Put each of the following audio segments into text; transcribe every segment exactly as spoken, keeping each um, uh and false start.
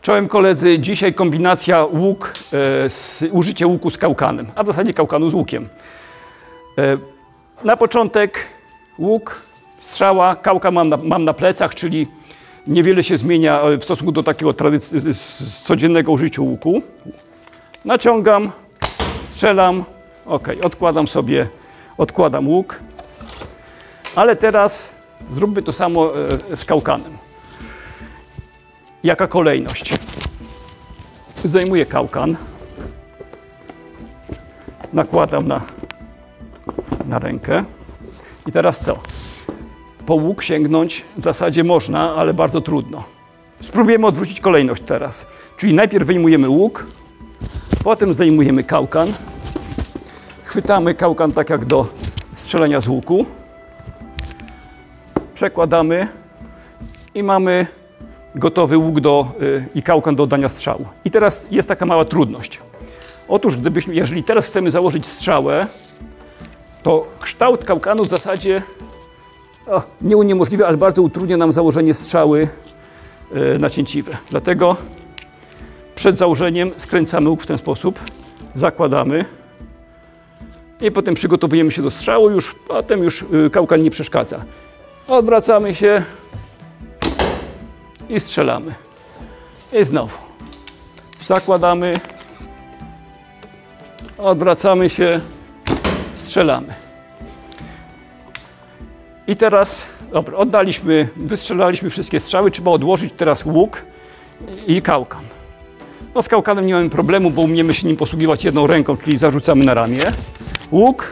Czołem koledzy, dzisiaj kombinacja łuk, e, z, użycie łuku z kałkanem, a w zasadzie kałkanu z łukiem. E, na początek łuk, strzała, kałkan mam na, mam na plecach, czyli niewiele się zmienia w stosunku do takiego tradyc- z codziennego użycia łuku. Naciągam, strzelam, ok, odkładam sobie, odkładam łuk, ale teraz zróbmy to samo e, z kałkanem. Jaka kolejność? Zdejmuję kałkan, nakładam na, na rękę i teraz co? Po łuk sięgnąć w zasadzie można, ale bardzo trudno. Spróbujemy odwrócić kolejność teraz. Czyli najpierw wyjmujemy łuk, potem zdejmujemy kałkan, chwytamy kałkan tak jak do strzelania z łuku, przekładamy i mamy gotowy łuk do, yy, i kałkan do oddania strzału. I teraz jest taka mała trudność. Otóż gdybyśmy, jeżeli teraz chcemy założyć strzałę, to kształt kałkanu w zasadzie o, nie uniemożliwia, ale bardzo utrudnia nam założenie strzały yy, nacięciwe. Dlatego przed założeniem skręcamy łuk w ten sposób, zakładamy i potem przygotowujemy się do strzału, już potem już yy, kałkan nie przeszkadza. Odwracamy się i strzelamy. I znowu zakładamy, odwracamy się, strzelamy. I teraz, dobra, oddaliśmy, wystrzelaliśmy wszystkie strzały, trzeba odłożyć teraz łuk i kałkan. No z kałkanem nie mamy problemu, bo umiemy się nim posługiwać jedną ręką, czyli zarzucamy na ramię. Łuk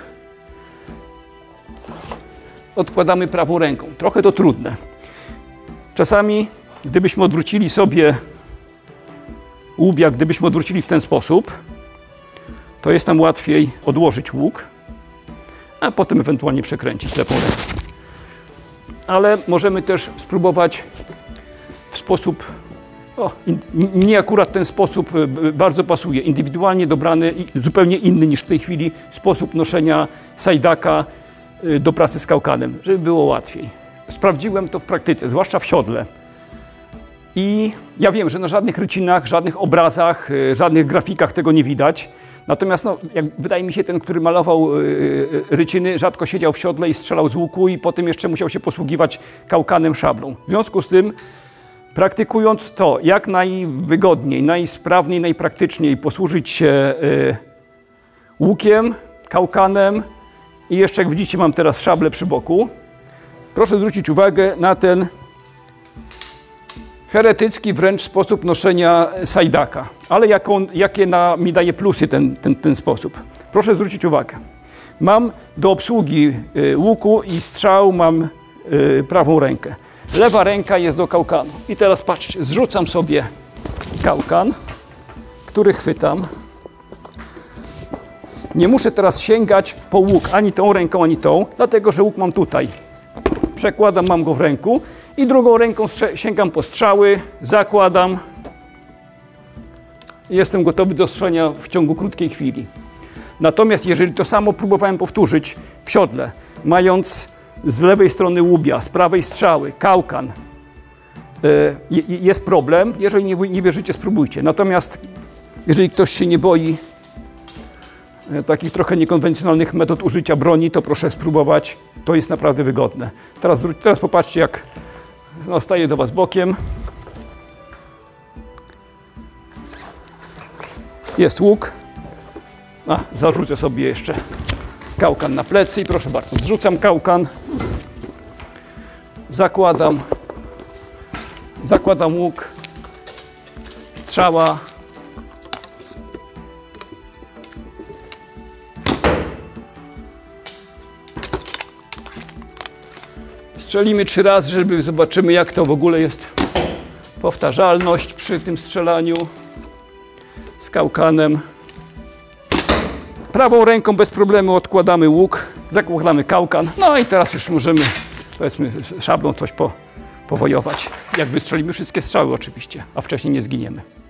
odkładamy prawą ręką. Trochę to trudne. Czasami gdybyśmy odwrócili sobie łuk, jak gdybyśmy odwrócili w ten sposób, to jest nam łatwiej odłożyć łuk, a potem ewentualnie przekręcić lewą ręką. Ale możemy też spróbować w sposób, o, nie akurat ten sposób bardzo pasuje, indywidualnie dobrany, zupełnie inny niż w tej chwili sposób noszenia sajdaka do pracy z kałkanem, żeby było łatwiej. Sprawdziłem to w praktyce, zwłaszcza w siodle. I ja wiem, że na żadnych rycinach, żadnych obrazach, żadnych grafikach tego nie widać. Natomiast no, jak wydaje mi się, ten, który malował ryciny, rzadko siedział w siodle i strzelał z łuku i potem jeszcze musiał się posługiwać kałkanem, szablą. W związku z tym, praktykując to jak najwygodniej, najsprawniej, najpraktyczniej posłużyć się łukiem, kałkanem i jeszcze, jak widzicie, mam teraz szablę przy boku. Proszę zwrócić uwagę na ten heretycki wręcz sposób noszenia sajdaka. Ale jaką, jakie na, mi daje plusy ten, ten, ten sposób. Proszę zwrócić uwagę. Mam do obsługi y, łuku i strzał mam y, prawą rękę. Lewa ręka jest do kałkanu. I teraz patrzcie, zrzucam sobie kałkan, który chwytam. Nie muszę teraz sięgać po łuk ani tą ręką, ani tą, dlatego że łuk mam tutaj. Przekładam, mam go w ręku i drugą ręką sięgam po strzały, zakładam i jestem gotowy do strzelania w ciągu krótkiej chwili. Natomiast jeżeli to samo próbowałem powtórzyć w siodle, mając z lewej strony łubia, z prawej strzały, kałkan, yy, jest problem. Jeżeli nie, nie wierzycie, spróbujcie. Natomiast jeżeli ktoś się nie boi takich trochę niekonwencjonalnych metod użycia broni, to proszę spróbować. To jest naprawdę wygodne. Teraz, teraz popatrzcie, jak no, staję do Was bokiem. Jest łuk. A, zarzucę sobie jeszcze kałkan na plecy i proszę bardzo, zrzucam kałkan. Zakładam. Zakładam łuk. Strzała. Strzelimy trzy razy, żeby zobaczymy, jak to w ogóle jest powtarzalność przy tym strzelaniu z kałkanem. Prawą ręką bez problemu odkładamy łuk, zakładamy kałkan. No i teraz już możemy, powiedzmy, szablą coś po, powojować. Jak wystrzelimy wszystkie strzały oczywiście, a wcześniej nie zginiemy.